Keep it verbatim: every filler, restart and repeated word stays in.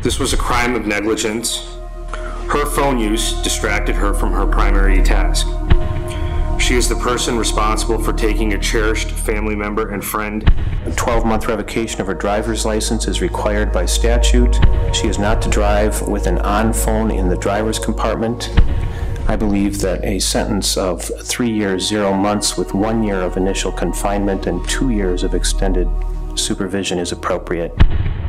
This was a crime of negligence. Her phone use distracted her from her primary task. She is the person responsible for taking a cherished family member and friend. A twelve-month revocation of her driver's license is required by statute. She is not to drive with an on phone in the driver's compartment. I believe that a sentence of three years, zero months with one year of initial confinement and two years of extended supervision is appropriate.